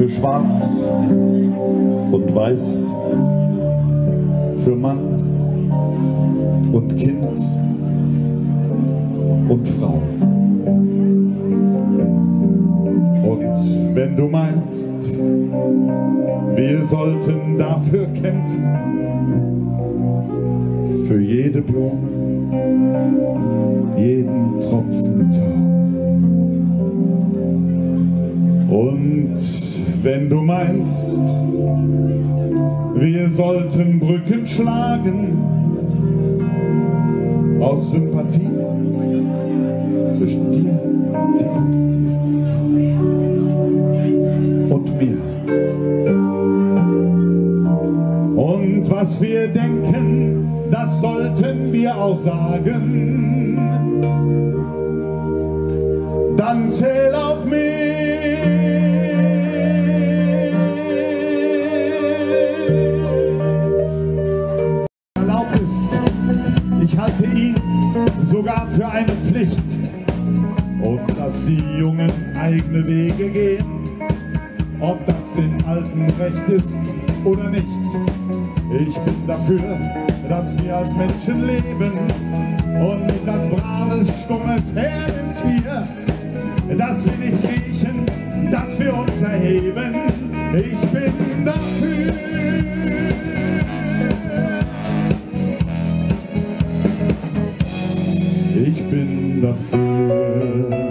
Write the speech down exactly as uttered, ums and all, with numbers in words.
für Schwarz und Weiß, für Mann und Kind und Frau. Und wenn du meinst, wir sollten dafür kämpfen, für jede Blume, jeden Tropfen Tau. Und wenn du meinst, wir sollten Brücken schlagen aus Sympathie zwischen dir, dir, dir und mir. Und was wir denken, das sollten wir auch sagen. Dann zähl auf mich. Erlaubt ist, ich halte ihn sogar für eine Pflicht. Und dass die Jungen eigene Wege gehen, ob das den Alten recht ist oder nicht. Ich bin dafür, dass wir als Menschen leben und nicht als braves, stummes Herdentier. Dass wir nicht kriechen, dass wir uns erheben. Ich bin dafür. Ich bin dafür.